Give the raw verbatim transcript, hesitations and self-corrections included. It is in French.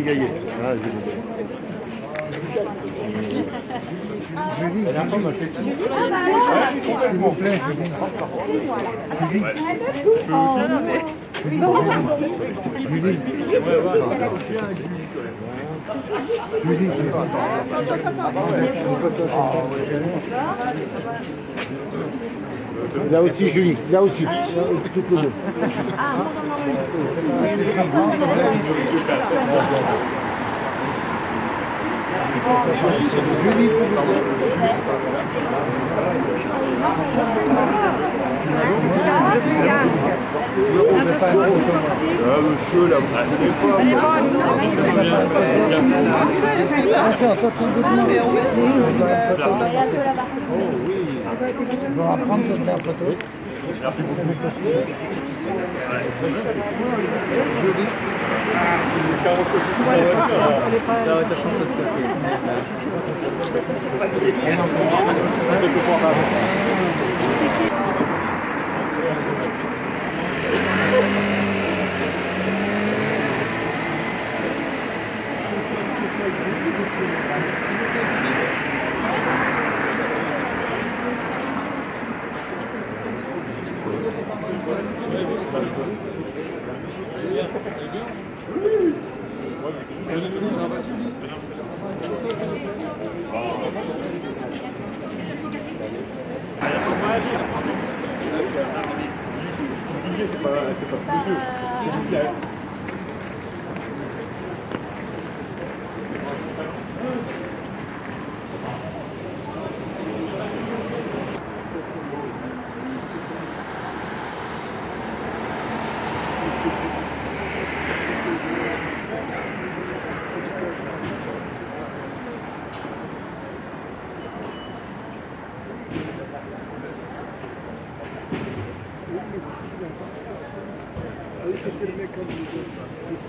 Gayet. Ah, Julie Gayet. Julie, elle a pas mal fait tout. S'il vous plaît, Julie. Julie. Non, non, mais... Julie. Julie. Là aussi, Julie. Là aussi. Toutes les deux. Julie. Ah, monsieur, là, vous avez pas. On va prendre cette merde photo. Merci beaucoup. Ça va être changé de café. C'est pas, c'est pas plus vieux. C'était le mec comme vous.